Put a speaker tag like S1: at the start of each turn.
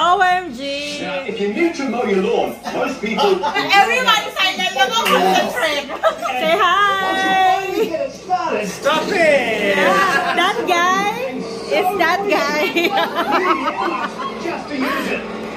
S1: OMG.
S2: Now, if you're new to mow your lawn, most people...
S3: Everybody silent lang ako concentrate.
S1: Say hi.
S2: Stop it!
S1: That guy is that guy.
S2: Just to use it.